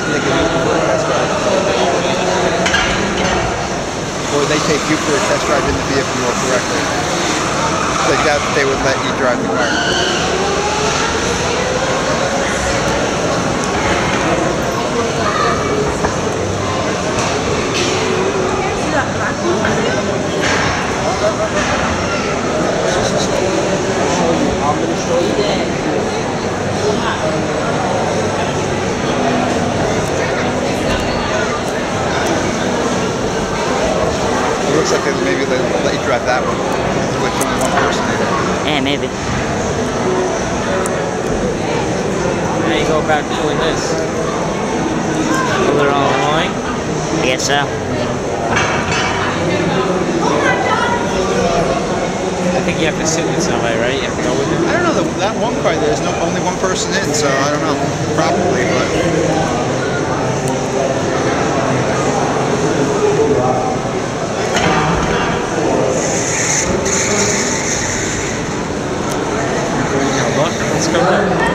they can use it for a test drive. Or they take you for a test drive in the vehicle more correctly. I doubt that they would let you drive the car. I'm going to show you that. It looks like maybe they'll let you drive that one with only one person in it. Yeah, maybe. Now you go about doing this. Pull it all along. I guess so. I think you have to sit with somebody, right? You have to go with them. I don't know, that one car there's only one person in, so I don't know. Probably, but... Look, let's go there.